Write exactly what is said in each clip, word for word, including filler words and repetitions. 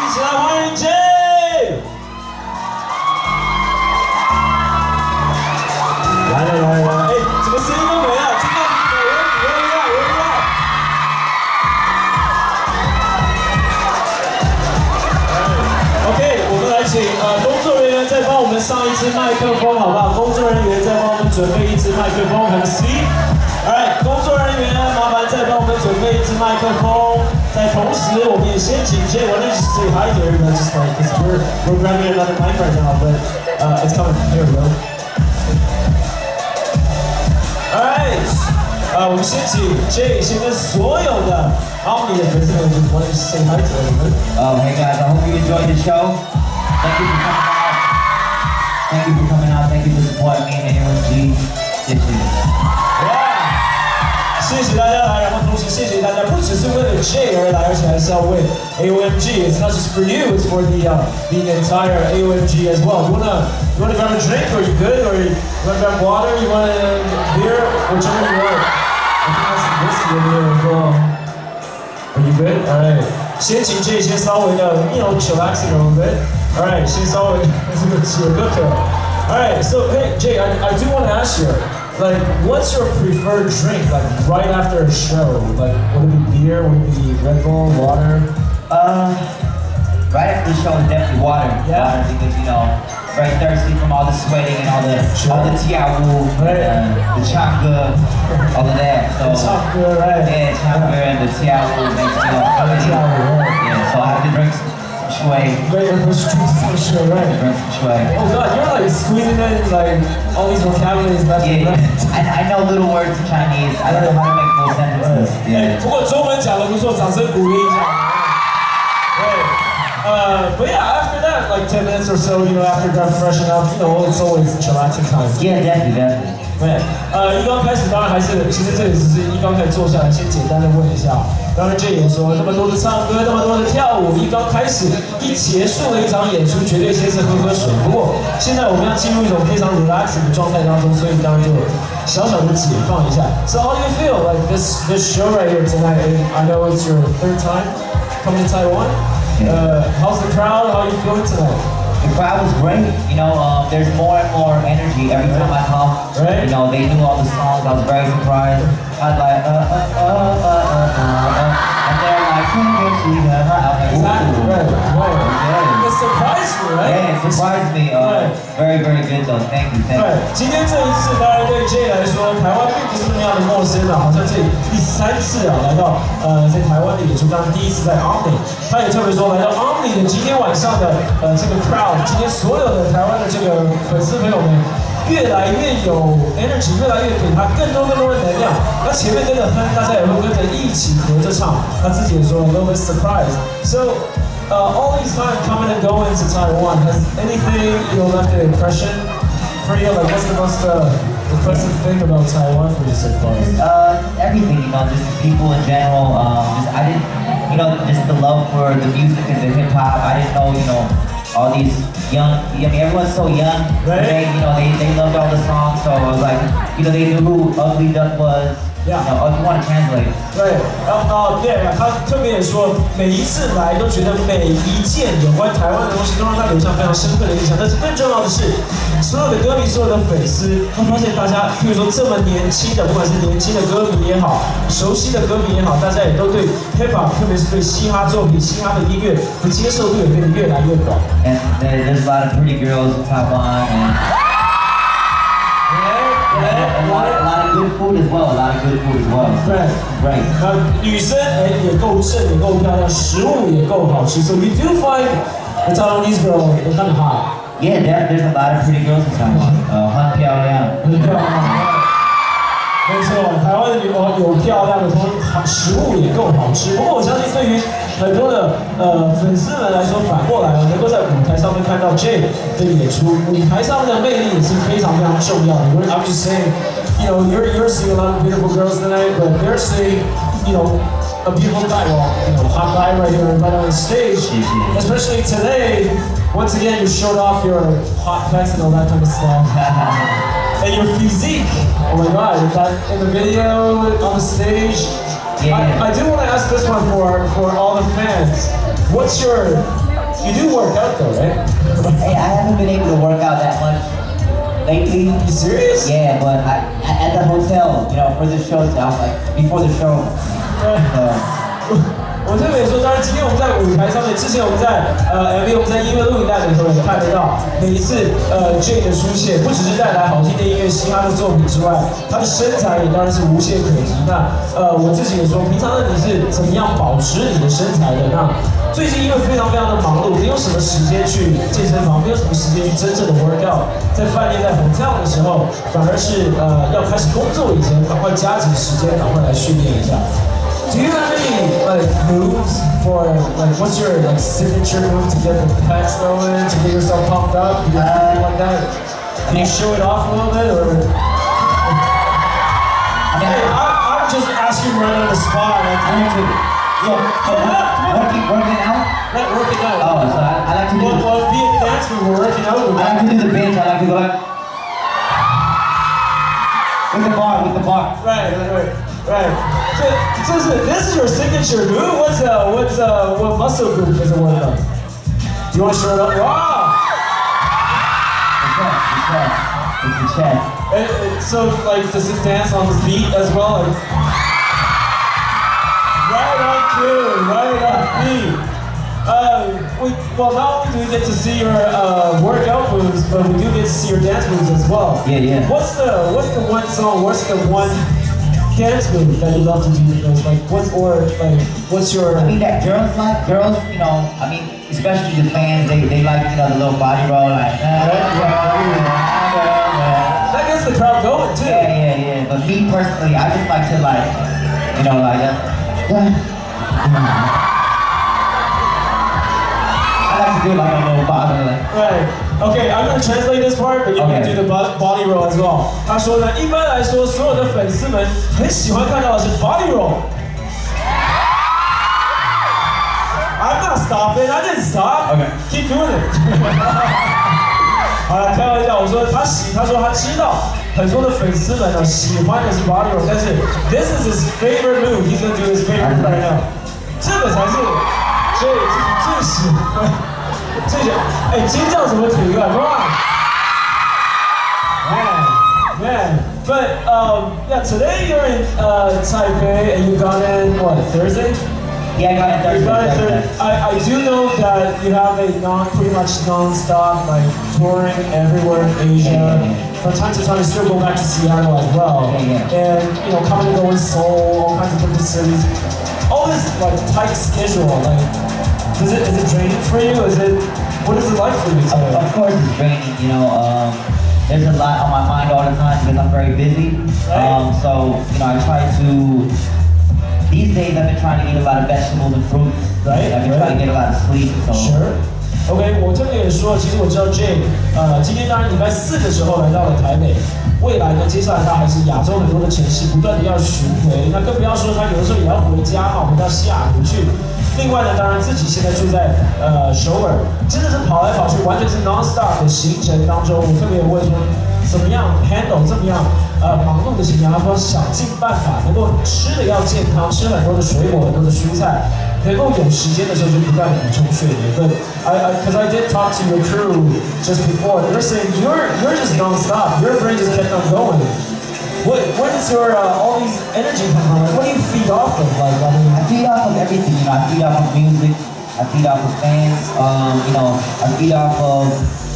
起来欢迎 J。来了来了来了，哎，怎么声音都没了？听到没？我我要我要。OK， 我们来请呃工作人员再帮我们上一支麦克风，好不好？工作人员再帮我们准备一支麦克风，很 C。Alright， 工作人员麻烦再帮我们准备一支麦克风。在同时，我们也先请 Jay， why don't you say hi to everybody, just like, because we're we're grabbing another mic right now, but uh, it's coming. Here we go. Alright， 呃，我们先請 Jay 先跟所有的 Omni 的粉絲們 why don't you say hi to everybody? Oh, hey guys, I hope you enjoyed the show. Thank you for coming out. Thank you for coming out. Thank you for supporting me and A O M G. 謝謝。 謝謝大家來，然後同時謝謝大家，不只是為了 Jay 而來，而且還是要為 A O M G. It's not just for you, it's for the uh, the entire A O M G as well. You wanna you wanna grab a drink, or you good, or you wanna grab water, you wanna beer, whichever you want. I think that's some whiskey over here as well. Are you good? All right. 先請 Jay 先稍微的 you know chillax a little bit. All right. 先稍微這個解個渴。All right. So hey Jay, I I do want to ask you. Like, what's your preferred drink, like, right after a show? Like, would it be beer, would it be Red Bull, water? Uh, right after the show is definitely water. Yeah. Water because, you know, very thirsty from all the sweating and all the, sure. all the tiawu, right. and uh, the chakra, all of that. So, the chakra, right. Yeah, chakra yeah. and the tiawu makes me all sweaty. Yeah, so I have to drink some shui. Right, let's drink some shui, right. Drink some shui. Oh God, you're like squeezing in like all these vocabularies left yeah, and right. I, I know little words in Chinese. I don't know how to make full sentences. Right. Yeah. 不过中文讲得不错，掌声鼓励一下。Right. Uh, but yeah, after that, like ten minutes or so, you know, after done freshen up, you know, it's always chillaxing time. Yeah, definitely, definitely. 对，呃，一刚开始当然还是，其实这里只是一刚开始坐下来，先简单的问一下。刚才 Jay 也说，那么多的唱歌，那么多的跳舞，一刚开始，一结束了一场演出，绝对先是喝喝水。不过现在我们要进入一种非常 relaxing 的状态当中，所以当然就小小的解放一下。So how do you feel like this this show right here tonight? I know it's your third time coming to Taiwan. Uh, how's the crowd? How are you feeling tonight? The crowd was great. You know, um, there's more and more energy every time I come. Right. You know, they knew all the songs. I was very surprised. I was like, uh, uh, uh, uh, uh, uh, uh, and they're like, can't get you that high. Exactly. Right. Right. Yeah. It surprised you, right? Yeah, it surprised me. Uh, right. Very, very good though. Thank you. Thank right. you. 今天这一次，当然对 Jay 来说，台湾并不是那么样的陌生啊，好像这第三次啊来到呃在台湾的演出，当然第一次在 Omni， 他也特别说来到 Omni 的今天晚上的呃这个 crowd， 今天所有的台湾的这个粉丝朋友们。越来越有 energy， 越来越给他更多更多的能量。那前面跟着哼，大家也会跟着一起合着唱。他自己也说 ，no was surprised. So, uh, all these time coming and going to Taiwan, has anything you know left an impression for you? Like, what's the most uh, impressive thing about Taiwan for you so far? Uh, everything, you know, just the people in general. Um, just I didn't, you know, just the love for the music and the hip hop. I didn't know, you know. All these young, I mean, everyone's so young. Right. They, you know, they, they loved all the songs, so I was like, you know, they knew who Ugly Duck was. Yeah. You know, if you want to translate. 对，然后对，他特别也说，每一次来都觉得每一件有关台湾的东西都让他留下非常深刻的印象。但是更重要的是，所有的歌迷、所有的粉丝，他发现大家，譬如说这么年轻的，不管是年轻的歌迷也好，熟悉的歌迷也好，大家也都对 hip hop， 特别是对嘻哈作品、嘻哈的音乐的接受度也变得越来越广。 And there's a lot of pretty girls in Taiwan, and yeah, yeah, a lot, a lot of good food as well. A lot of good food as well. Right, right. 那女生哎也够正，也够漂亮，食物也够好吃。So you do find the Taiwanese girl they're kind of hot. Yeah, there, there's a lot of pretty girls in Taiwan. 呃，很漂亮。 很漂亮。没错，台湾的女哦有漂亮的，同食物也够好吃。不过我相信对于很多的呃粉丝们来说，反过来啊，能够在舞台上面看到 Jay 的演出，舞台上的魅力也是非常非常重要的。I'm just saying, you know, you're you're seeing a lot of beautiful girls tonight, but they're seeing, you know, a beautiful guy, well, you know, hot guy right here, right on the stage. Especially today, once again, you showed off your hot pecs and all that kind of stuff. And your physique, oh my God, that in the video, on the stage. Yeah. I, I do want to ask this one for, for all the fans. What's your You do work out though, right? Hey, I haven't been able to work out that much lately. You serious? Yeah, but I, at the hotel, you know, for the show, I was like, before the show. So, 我特别说，当然今天我们在舞台上面，之前我们在呃 M V， 我们在音乐录影带的时候也看得到，每一次呃 Jay 的出现，不只是带来好听的音乐、嘻哈的作品之外，他的身材也当然是无懈可击。那呃我自己也说，平常的你是怎么样保持你的身材的？那最近因为非常非常的忙碌，没有什么时间去健身房，没有什么时间去真正的 work out， 在饭店在 hotel 的时候，反而是呃要开始工作以前，赶快加紧时间，赶快来训练一下。Do you have any like moves for like what's your like signature move to get the pecs going, to get yourself pumped up? Do you have anything like that? Can you show it off a little bit or? I mean, I, I'm just asking right on the spot. Like, I like to, so, so working, working out? Not working out. Oh, so I, I like to do. Well, well, be a dancer, we're working out. I like to do the bench. I like to go like with the bar, with the bar. Right, right, right. Right. So, so is it, this is your signature move. What's uh, what's uh, what muscle group is it one of? Do you want to show it up? Wow. The chest, the chest. It's the chest. And, and so, like, does it dance on the beat as well? Like, right on cue, right on beat. Uh, we, well, not only do we get to see your uh, workout moves, but we do get to see your dance moves as well. Yeah, yeah. What's the what's the one song? What's the one dance move that you love to do? Like, what's or like, what's your? I mean, that girls like girls, you know. I mean, especially the fans, they they like you know the little body roll, like. That gets the crowd going too. Yeah, yeah, yeah. But me personally, I just like to like, you know, like. Uh, I like to do like a little body, like. Right. Okay, I'm gonna translate this part, but you can do the body roll as well. 他说呢，一般来说，所有的粉丝们很喜欢看到的是 body roll. I'm not stopping. I didn't stop. Okay. Keep doing it. 好了，开玩笑，我说他喜，他说他知道很多的粉丝们呢喜欢的是 body roll， 但是 this is his favorite move. He's gonna do his favorite right now. 这个才是最最喜欢。这个，哎，尖叫什么体育啊 ？Come on, man, man. But um, yeah, today you're in uh, Taipei and you got in what Thursday? Yeah, I got in Thursday. You got in Thursday. I, I do know that you have a non, pretty much non-stop like touring everywhere in Asia. Yeah, yeah, yeah. From time to time, you still go back to Seattle as well. Yeah, yeah. And you know, coming and going Seoul, all kinds of different cities. All this like tight schedule, like. Is it, is it draining for you? Is it, what is it like for you? Of, of course it's draining, you know, um, there's a lot on my mind all the time because I'm very busy. Right. Um, so, you know, I try to, these days I've been trying to eat a lot of vegetables and fruits. Right. I've been right. trying to get a lot of sleep. So. Sure. OK， 我这边也说，其实我知道 Jay， 呃，今天当然礼拜四的时候来到了台北，未来呢，接下来他还是亚洲很多的城市不断的要巡回，那更不要说他有的时候也要回家哈，回到西雅图去。另外呢，当然自己现在住在呃首尔，真的是跑来跑去，完全是 non-stop 的行程当中。我特别问说，怎么样 handle 这么样呃忙碌的行程？他说想尽办法能够吃的要健康，吃很多的水果，很多的蔬菜。能够有时间的时候就不断补充睡眠。But I, because I, I did talk to your crew just before, they're saying you're you're just non-stop. Your brain just kept on going. What where does your uh, all these energy come from? Like, what do you feed off of? Like, I mean, I feed off of everything. You know, I feed off of music. I feed off of fans. Um, you know, I feed off of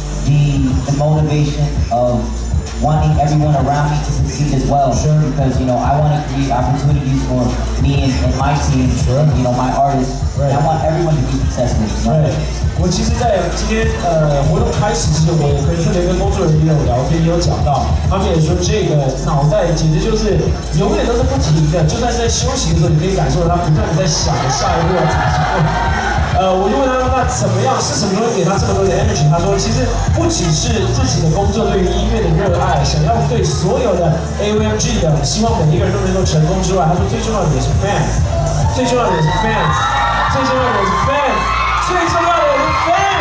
the the motivation of wanting everyone around me to succeed as well. Sure. Because, you know, I want to create opportunities for me and, and my team, sure. you know, my artists. Right. I want everyone to be successful. Right. 我其实，在今天呃活动开始之前，我也跟特别跟工作人员有聊天，也有讲到，他们也说这个脑袋简直就是永远都是不停的，就算是在休息的时候，你可以感受到他不断的在想下一步要怎么做。呃，我就问他那怎么样，是什么东西给他这么多的 energy？ 他说，其实不只是自己的工作对于音乐的热爱，想要对所有的 A O M G 的，希望每一个人都能够成功之外，他说最重要的也是 fans， 最重要的也是 fans， 最重要的也是 fans， 最重要的也是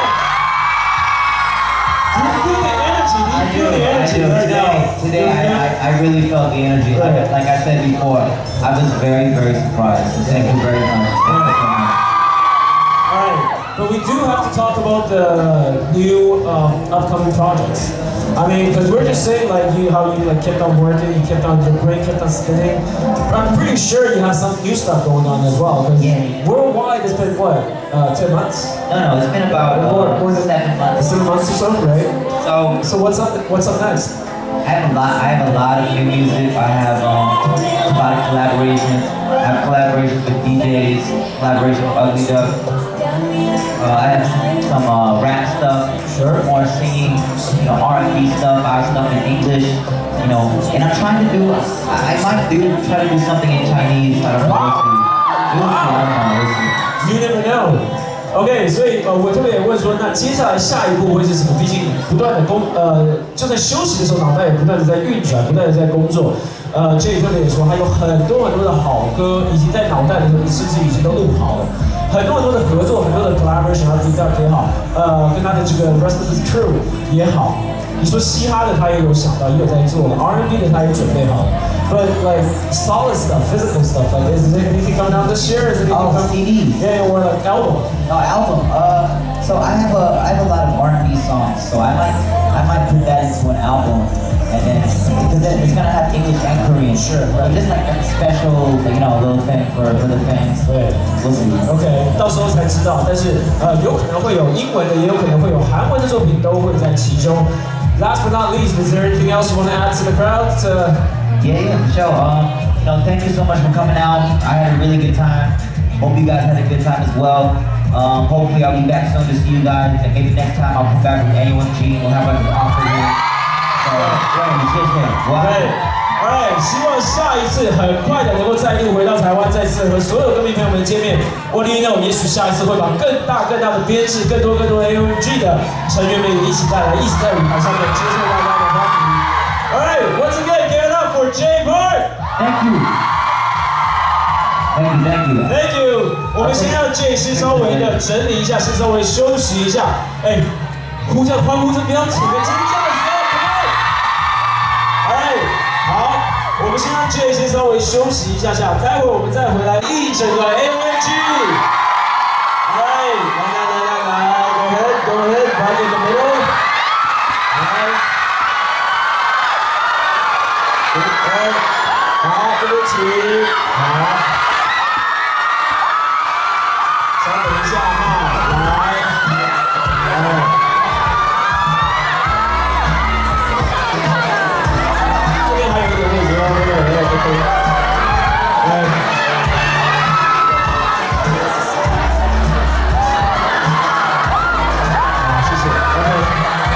fans。Do you feel the energy? Do you feel the energy right now? Today, I, I, I really felt the energy. Like, like I said before, I was very, very surprised. So thank you very much. Thank you so much. Alright, but we we do have to talk about the new um, upcoming projects. I mean, because we're just saying like you, how you like kept on working, you kept on, your brain kept on spinning. I'm pretty sure you have some new stuff going on as well. Because yeah. worldwide, it's been what, uh, ten months? No, no, it's been about uh, more, more than seven months. Seven months or so, right? So, so what's up? What's up next? I have a lot. I have a lot of new music. I have um, a lot of collaborations. I have collaborations with D Js, collaboration with Ugly Duck. Uh, I have some uh, rap stuff, sure. more singing, you know, R and B stuff, our stuff in English, you know. And I'm trying to do. I, I might do try to do something in Chinese. I don't know. We'll see. We'll see. I don't know. We'll see. You never know. OK， 所以呃，我特别也问说，那接下来下一步会是什么？毕竟不断的工呃，就在休息的时候，脑袋也不断的在运转，不断的在工作。呃，这里特别也说，他有很多很多的好歌，以及在脑袋的时候，甚至已经都录好了。很多很多的合作，很多的 collaboration， 他 D Duck 也好，呃，跟他的这个 rest of his crew 也好。你说嘻哈的他也有想到，也有在做了 ，R and B 的他也准备好了。But like solid stuff, physical stuff, like is there anything coming out this year? Is it oh, coming? C D? Yeah, or like album? No, album. Uh, so I have a I have a lot of R and B songs, so I might I might put that into an album, and then because then it's gonna have English and Korean. Sure. Right. Just like a special, you know, little thing for for the fans. 对 ，we'll see. OK， 到时候才知道，但是呃，有可能会有英文的，也有可能会有韩文的作品，都会在其中。Last but not least, is there anything else you want to add to the crowd? To... Yeah, yeah, for sure. Um, you know, thank you so much for coming out. I had a really good time. Hope you guys had a good time as well. Um, hopefully I'll be back soon to see you guys, and maybe next time I'll come back with A one G. We'll have like an offer here. So, yeah, 谢谢。 对 ，Alright， 希望下一次很快的能够再度回到台湾，再次和所有歌迷朋友们见面。What do you know？ 也许下一次会把更大更大的编制，更多更多的 A one G 的成员们也一起带来，一起在舞台上面接受大家的欢迎。Alright, once again, give it up for Jay Park. Thank you. Thank you, thank you. Thank you. 我们先让 Jay 先稍微的整理一下，先稍微休息一下。哎，呼叫欢呼声不要起个尖叫的时候，可以。Alright， 好，我们先让 Jay 先稍微休息一下下，待会我们再回来一整个 A one G。Alright， 来来来来来 ，Go ahead, go ahead, right in the middle. Alright。好，这边请，好，稍等一下哈，来，来，这边还有一点位置哦，对对对对，来，好，谢谢 ，OK，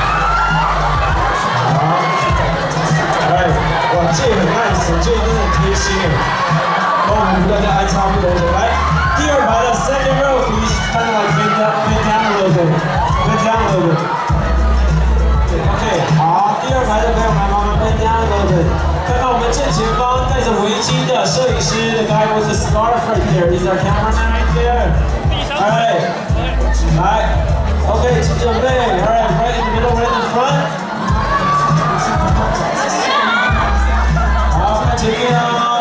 好，来。哇，这很 nice， 这真的很贴心哎，帮我们不断在安插不同的。来，第二排的 second row please kind of like bend down, bend down a little bit, bend down a little bit. 对 ，OK， 好，第二排的朋友们，麻烦 bend down a little bit。看看我们正前方戴着围巾的摄影师 ，the guy with the scarf right there, he's our cameraman right there. Alright， 来 ，OK， 请准备 ，Alright, right in the middle, right in front. 前面啊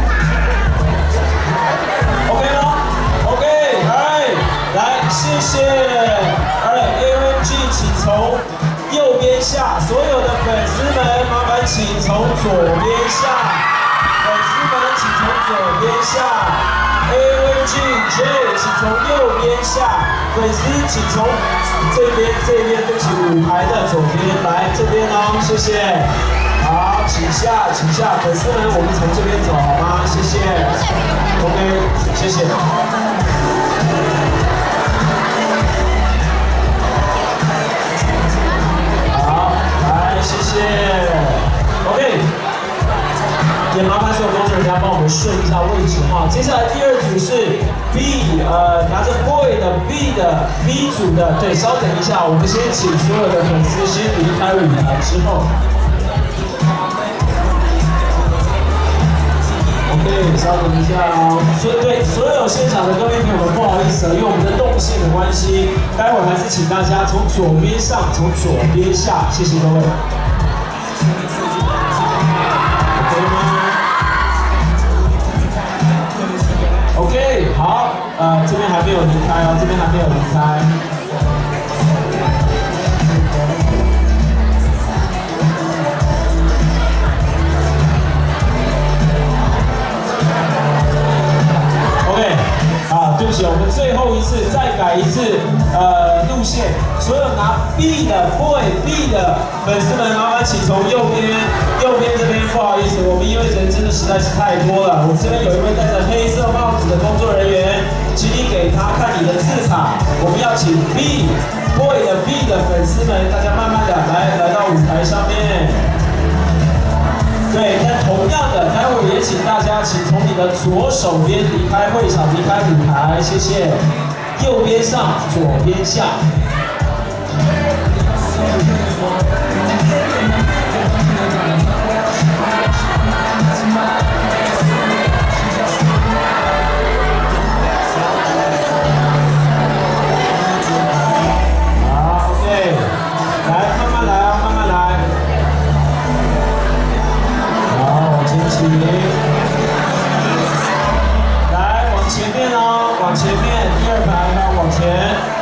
，OK 吗 ？OK，Alright， 来，谢谢 ，Alright， A one G， 请从右边下，所有的粉丝们，麻烦请从左边下，粉丝们请从左边下 ，A one G J， 请从右边下，粉丝请从这边这边，对不起，舞台的左边来这边哦，谢谢。好，请下，请下，粉丝们，我们从这边走好吗？谢谢。OK， 谢谢。好，来，谢谢。OK， 也麻烦所有工作人员帮我们顺一下位置哈。接下来第二组是 B， 呃，拿着 boy 的 B 的 B 组的，对，稍等一下，我们先请所有的粉丝先离开舞台之后。OK， 稍等一下哦。所以对所有现场的各位朋友们，不好意思，因为我们的动线的关系，待会儿还是请大家从左边上，从左边下，谢谢各位。OK 吗 ？OK， 好。 呃，这边还没有离开哦，这边还没有离开。OK， 好，对不起，我们最后一次再改一次，呃，路线。所有拿 B 的 Boy B 的粉丝们，麻烦请从右边，右边这边，不好意思，我们因为人真的实在是太多了。我们这边有一位戴着黑色帽子的工作人员，请你给他看你的字卡。我们要请 B Boy 的 B 的粉丝们，大家慢慢的来来到舞台上面。对，但同样的，待会也请大家请从你的左手边离开会场，离开舞台，谢谢。右边上，左边下。好 ，OK， 来，慢慢来啊，慢慢来。好，往前倾。来，往前面哦，往前面，第二排，然后往前。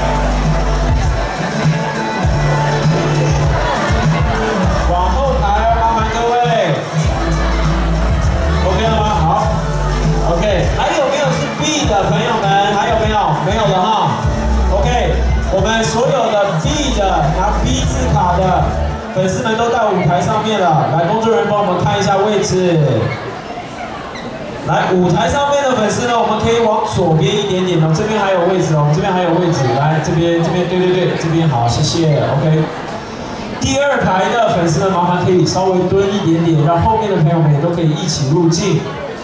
往后排，麻烦各位 ，OK 了吗？好 ，OK， 还有没有是 B 的朋友们？还有没有？没有了哈 ，OK， 我们所有的 B 的拿 B 字卡的粉丝们都到舞台上面了，来，工作人员帮我们看一下位置。来，舞台上面的粉丝呢，我们可以往左边一点点哦，这边还有位置哦，这边还有位置，来，这边，这边，对对对，这边好，谢谢 ，OK。第二排的粉丝们，麻烦可以稍微蹲一点点，让后面的朋友们也都可以一起入镜。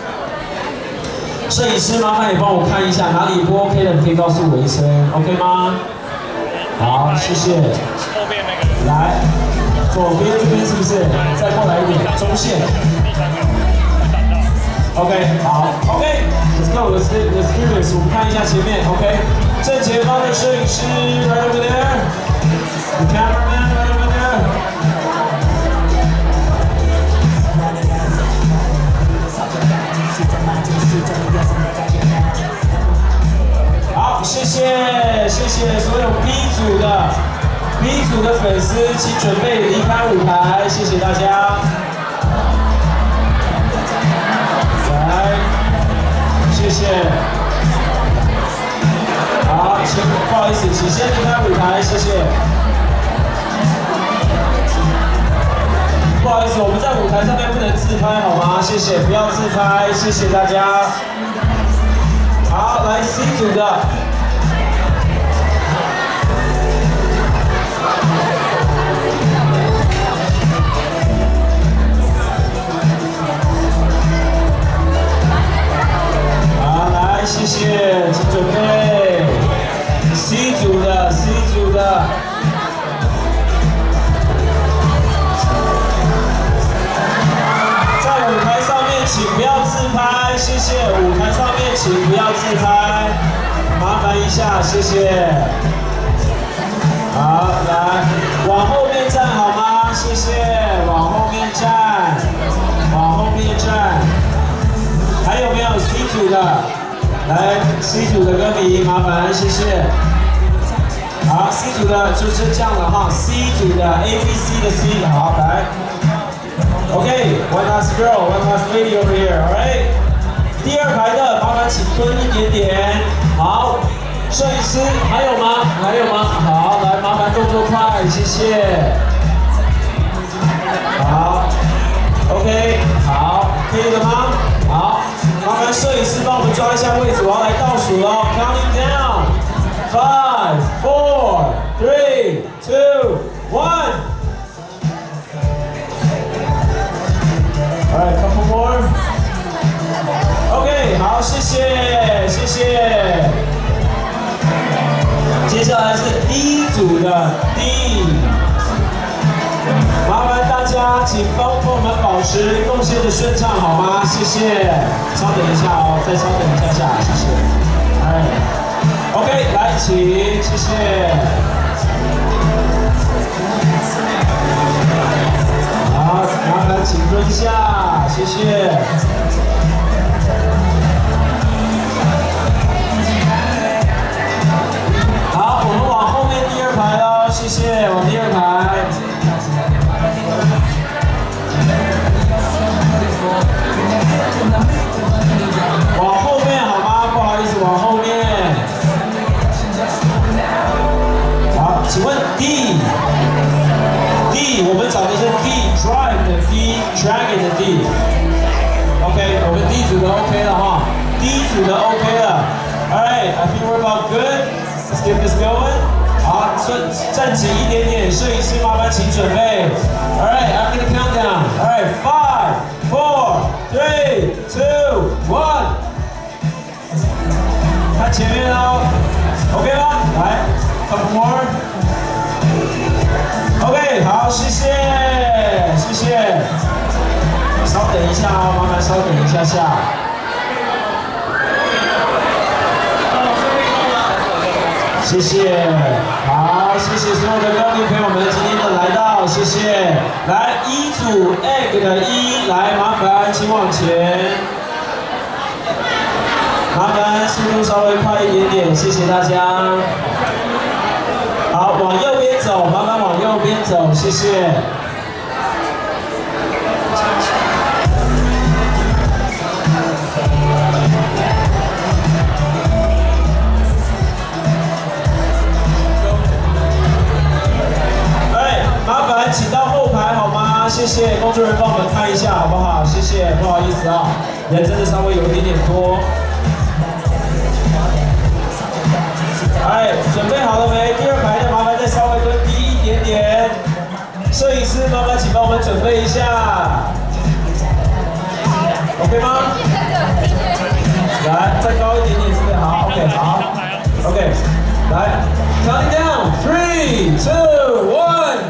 摄影师，麻烦你帮我看一下哪里不 OK 的，你可以告诉我一声 ，OK 吗？好，谢谢。 后面那个。 来，左边这边是不是？再过来一点，中线。OK， 好 ，OK，Let's go，Let's do Let's do this。我们看一下前面 ，OK， 正前方的摄影师 ，right over there，the cameraman。好，谢谢谢谢所有 B 组的 B 组的粉丝，请准备离开舞台，谢谢大家。来，谢谢。好，请不好意思，请先离开舞台，谢谢。不好意思，我们在舞台上面不能自拍，好吗？谢谢，不要自拍，谢谢大家。好，来 C 组的。好，来，谢谢，请准备。C 组的 ，C 组的。舞台上面请不要自拍，谢谢。舞台上面请不要自拍，麻烦一下，谢谢。好，来，往后面站好吗？谢谢，往后面站，往后面站。还有没有 C 组的？来 ，C 组的歌迷，麻烦，谢谢。好 ，C 组的就是这样的哈 ，C 组的 A B C 的 C， 好，来。OK， one last girl, one last lady over here, alright？ 第二排的，麻烦请蹲一点点。好，摄影师还有吗？还有吗？好，来，麻烦动作快，谢谢。好 ，OK， 好，可以了吗？好，麻烦摄影师帮我们抓一下位置，我要来倒数了 ，counting down, five, four, three, two, one。Alright, couple more. OK， 好，谢谢，谢谢。接下来是 D 组的 D， 麻烦大家请帮帮我们保持动线的顺畅，好吗？谢谢。稍等一下哦，再稍等一下下，谢谢。哎 ，OK， 来，请，谢谢。好，麻烦请蹲下，谢谢。 组的 OK 了。Alright, I think we're about good. Let's keep this going. 好，站站紧一点点，摄影师麻烦请准备。Alright, I'm gonna count down. Alright, five, four, three, two, one. 看前面哦 ，OK 吗？来 ，couple more. OK， 好，谢谢，谢谢。稍等一下哦，麻烦稍等一下下。谢谢，好，谢谢所有的高龄朋友们今天的来到，谢谢。来，一组 egg 的一，来，麻烦请往前。麻烦速度稍微快一点点，谢谢大家。好，往右边走，麻烦往右边走，谢谢。哎，麻烦请到后排好吗？谢谢，工作人员帮我们看一下好不好？谢谢，不好意思啊，人真的稍微有一点点多。哎，准备好了没？第二排的麻烦再稍微蹲低一点点。摄影师，麻烦请帮我们准备一下 ，OK 吗？来，再高一点点，是不是？好 ，OK， 好 ，OK， 来 ，counting down， three, two, one。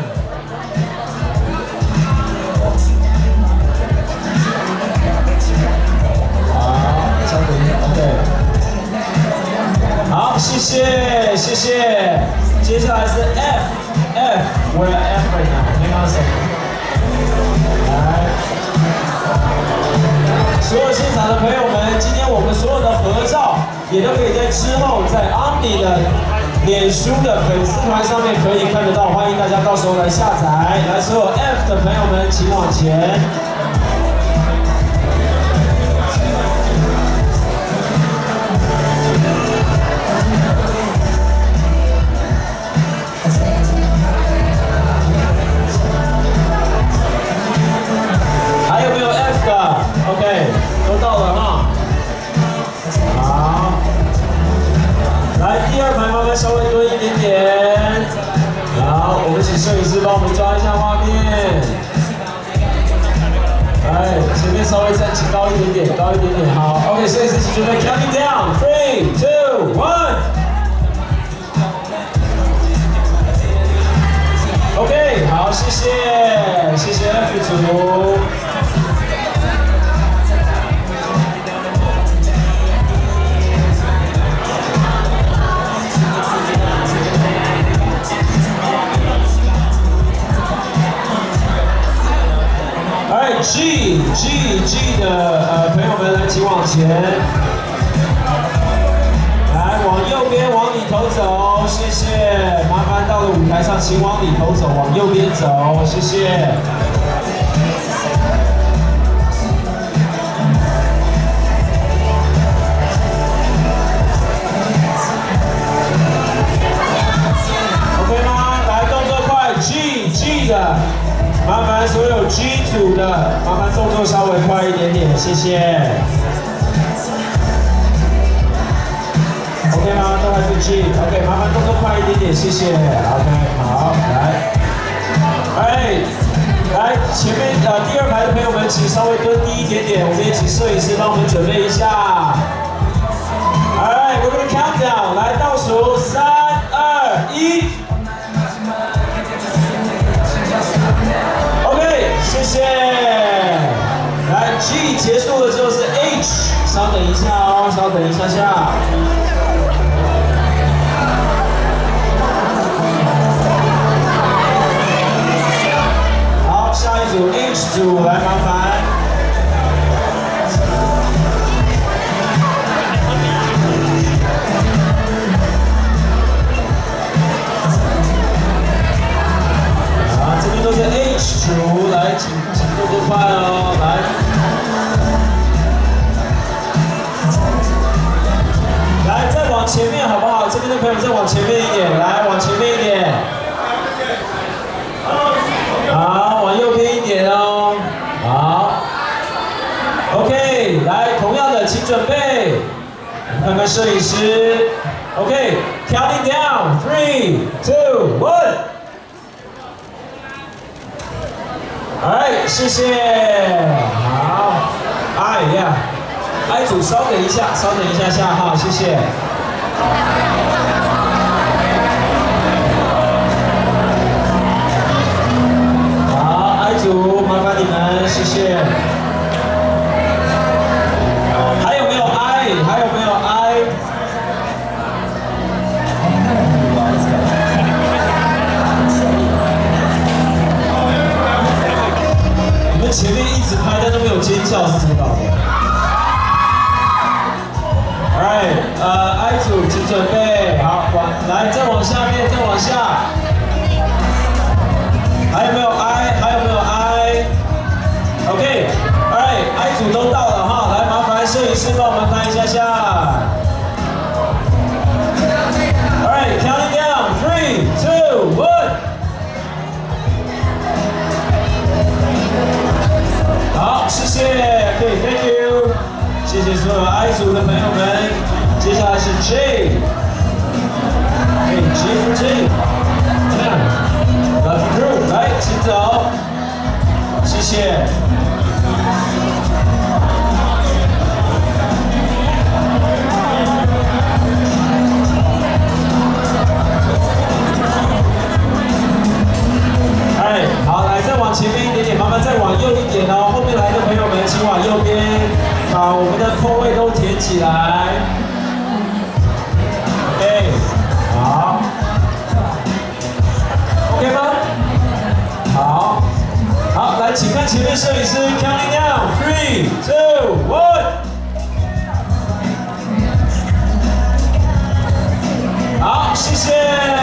好，稍等一下 ，OK。好，谢谢，谢谢。接下来是 F，F，we're at F right now. Hang on a second. 来，所有现场的朋友们，今天我们所有的合照也都可以在之后在 Omni 的脸书的粉丝团上面可以看得到，欢迎大家到时候来下载。来，所有 F 的朋友们，请往前。还有没有 F 的 ？OK， 都到了哈。好，来第二排麻烦稍微蹲一点点。好，我们请摄影师帮我们抓一下画面。来，前面稍微再起高一点点，高一点点。好 ，OK， 摄影师请准备 counting down， three, two, one。OK， 好，谢谢，谢谢 F 组。Alright, G G G 的呃朋友们来，请往前。来，往右边，往里头走，谢谢。麻烦到了舞台上，请往里头走，往右边走，谢谢。OK 吗？来，动作快 ，G G 的，麻烦所有 G 组的，麻烦动作稍微快一点点，谢谢。OK 吗？都还是 G。OK， 麻烦动作快一点点，谢谢。OK， 好，来，哎，来前面呃第二排的朋友们，请稍微蹲低一点点，我们也请摄影师帮我们准备一下。Alright, we're gonna count down， 来倒数三二一。OK， 谢谢。来 G 结束了之后是 H， 稍等一下哦，稍等一下下。好，下一组 H 组来麻烦。啊，这边都是 H 组，来，请请动作快哦，来。来，再往前面好不好？这边的朋友再往前面一点，来，往前面一点。好，往右边一点哦。好 ，OK， 来，同样的，请准备摄影师 ，OK，counting down three two one， 哎，谢谢，好，哎呀，爱组稍等一下，稍等一下下哈，谢谢。好，爱组，麻烦你们，谢谢。 还有没有 I？ 还有没有 I？ 你们前面一直拍，但都没有尖叫，是怎么搞的 ？Alright， 呃 ，I 组请准备，好，往来，再往下面，再往下。还有没有 I？ 还有没有 I？OK，Alright，I 组都到了哈，来，麻烦摄影师帮我们拍一下下。Alright, counting down, three, two, one。好，谢谢 ，OK, thank you， 谢谢所有 I 组的朋友们。接下来是 J， 哎 ，J for J， 这样 ，Love you crew， 来，请走，谢谢。 哎，好，来再往前面一点点，麻烦再往右一点哦。后面来的朋友们，请往右边，把我们的空位都填起来。OK， 好 ，OK 吗？好，好，来，请看前面摄影师 ，counting down three, two, one。好，谢谢。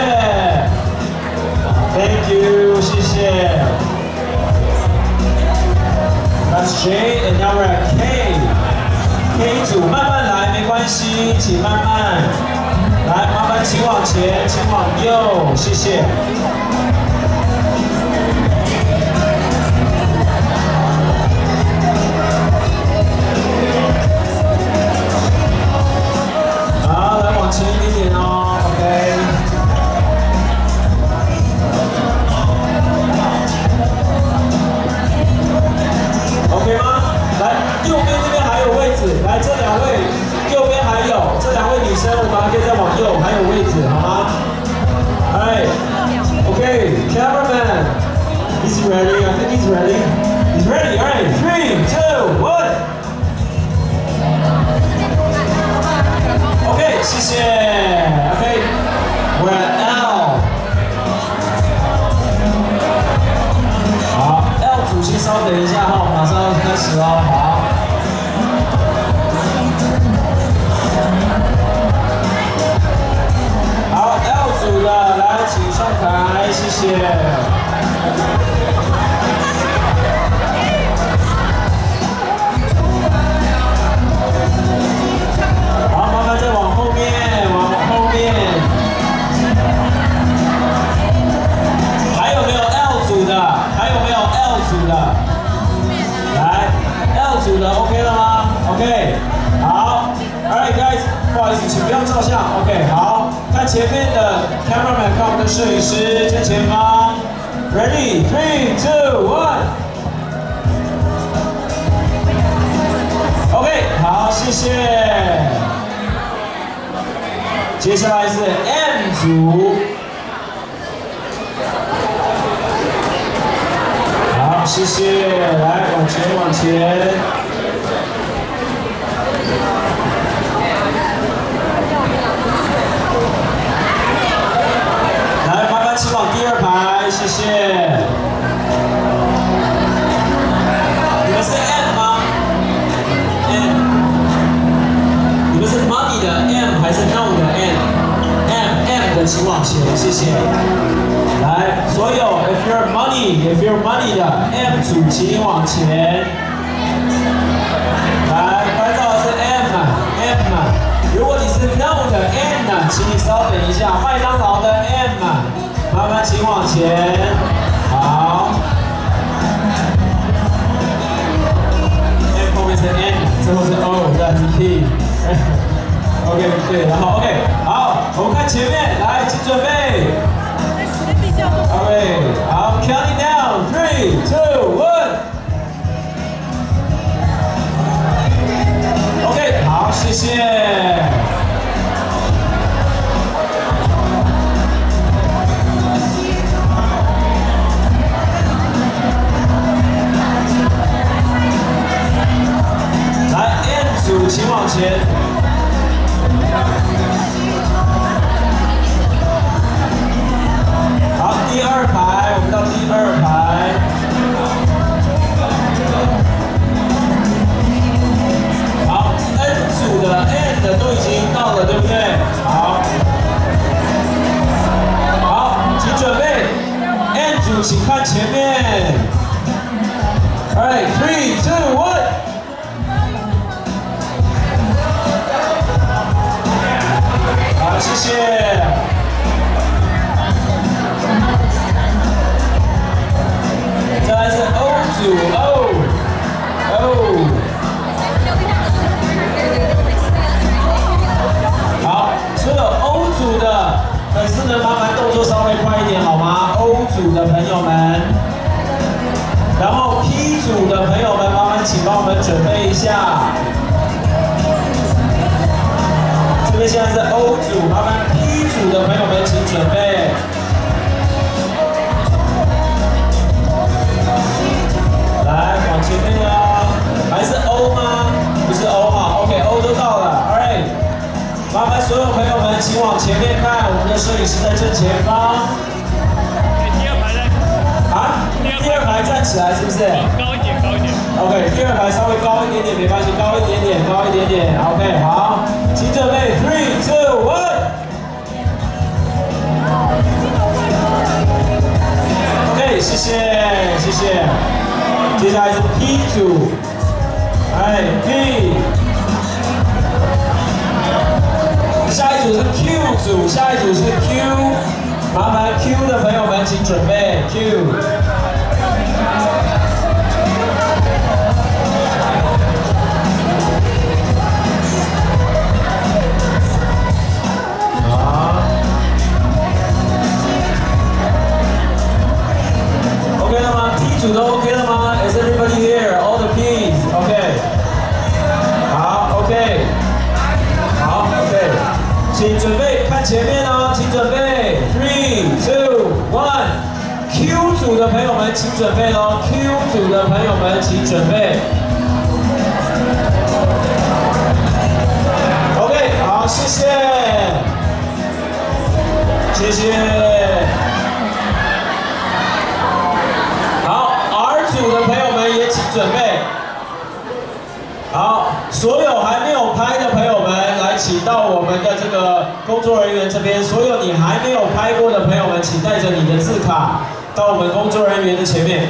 Thank you， 谢谢。That's J and now we're at K。K 组慢慢来，没关系，请慢慢来，麻烦请往前，请往右，谢谢。好，来往前一点点哦 ，OK。 OK 吗？来，右边这边还有位置，来这两位，右边还有这两位女生，我们还可以再往右，还有位置，好吗？哎 ，OK， cameraman， he's ready， I think he's ready， he's ready， alright， three, two, one。OK， 谢谢 ，OK，we're at L。 好 ，L 组先稍等一下哈，马上要开始哦。好。好 ，L 组的来，请上台，谢谢。好，麻烦再往后面，往后面。还有没有 L 组的？还有没有 L 组的？来 ，L 组的 OK 了吗 ？OK， 好 ，Alright guys， 不好意思，请不要照相 ，OK， 好，看前面的 cameraman， 看我们的摄影师，正前方 ，Ready， three, two, one。OK， 好，谢谢。接下来是 M 组。 好，谢谢，来往前往前。来，麻烦请往第二排，谢谢。你们是 M 吗 ？M。你们是 money 的 M 还是 no 的 M？M M 的请往前，谢谢。 来，所有 if you're money if you're money 的 M 组，请往前。来，拍照的是 M M。如果你是 No 的 N 呢，请你稍等一下。麦当劳的 M， 麻烦请往前。好。M 后面是 N， 最后是 O， 再是 P。 OK， 对，然后 OK， 好，我们看前面，来，请准备。OK， 好 ，counting down， three, two, one。OK， 好，谢谢。来 ，N 组，请往前。 好，第二排，我们到第二排。好 ，N 组的 N 的都已经到了，对不对？好，好，请准备 ，N 组请看前面。Alright, three, two, one。好，谢谢。 再来是 O 组 O O， 好，所有 O 组的粉丝们，麻烦动作稍微快一点好吗 ？O 组的朋友们，然后 P 组的朋友们，麻烦请帮我们准备一下。这边现在是 O 组，麻烦 P 组的朋友们请准备。 来，往前面啊，还是 O 吗？不是 O 哈 ，OK，O 都到了 ，All right。麻烦所有朋友们，请往前面看，我们的摄影师在正前方。 第二排在。 啊？第二排站起来是不是？ 高一点，高一点。 OK， 第二排稍微高一点点没关系，高一点点，高一点点 ，OK， 好，请准备 ，three, two, one。OK， 谢谢，谢谢。 接下来是 P 组，哎 P， 下一组是 Q 组，下一组是 Q， 麻烦 Q 的朋友们请准备 Q。好 ，OK 了吗 ？P 组都 OK 了吗？ Is everybody here? All the P's, OK. 好 ，OK. 好 ，OK. 请准备看前面哦，请准备 ，three, two, one. Q 组的朋友们请准备哦 ，Q 组的朋友们请准备。OK， 好，谢谢，谢谢。 组的朋友们也请准备好，所有还没有拍的朋友们，来请到我们的这个工作人员这边。所有你还没有拍过的朋友们，请带着你的字卡到我们工作人员的前面。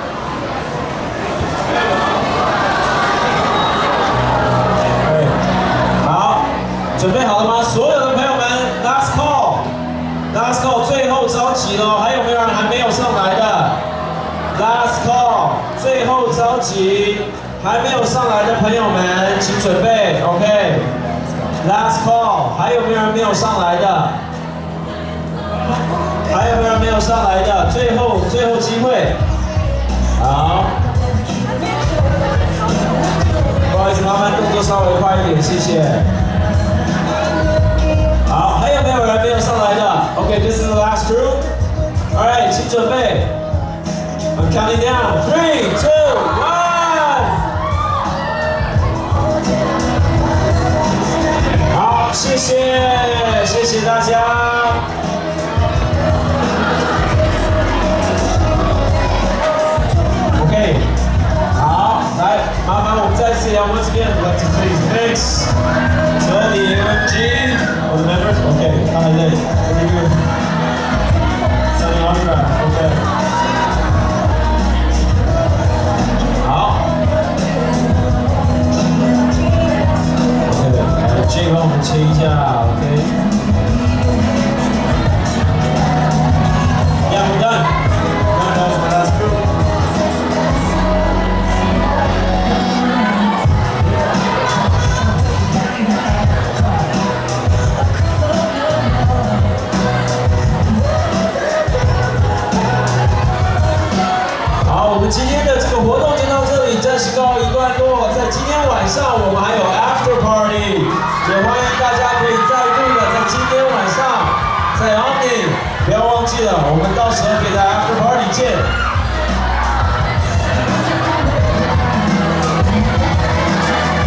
好，准备好了吗？所有的朋友们 ，last call，last call， 最后召集了，还有没有人还没有上来的？ Last call， 最后召集，还没有上来的朋友们，请准备 ，OK。Last call， 还有没有人没有上来的？还有没有人没有上来的？最后最后机会。好，不好意思，麻烦动作稍微快一点，谢谢。好，还有没有人没有上来的 ？OK，this is the last group。All right， 请准备。 I'm counting down. Three, two, one. 好，谢谢，谢谢大家。OK， 好，来，麻烦我们再次要 once again, I'd like to say thanks to all the M M G, all the members. OK， 看来这里，这个 signing autograph. OK。 好 ，OK， 来 J 帮我们切一下 ，OK。Yeah, we're done. Done, that was my last group. 不要忘记了，我们到时候可以在 After Party 见。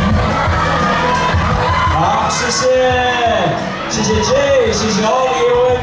好，谢谢，谢谢 Jay， 谢谢 Ollie。